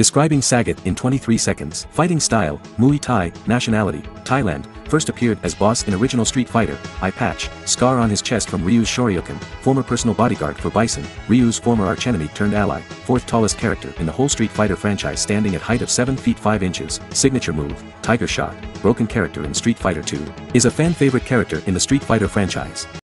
Describing Sagat in 23 seconds. Fighting style, Muay Thai, nationality, Thailand, first appeared as boss in original Street Fighter, eye patch, scar on his chest from Ryu's Shoryuken, former personal bodyguard for Bison, Ryu's former archenemy turned ally, fourth tallest character in the whole Street Fighter franchise standing at height of 7 feet 5 inches, signature move, Tiger Shot, broken character in Street Fighter 2, is a fan favorite character in the Street Fighter franchise.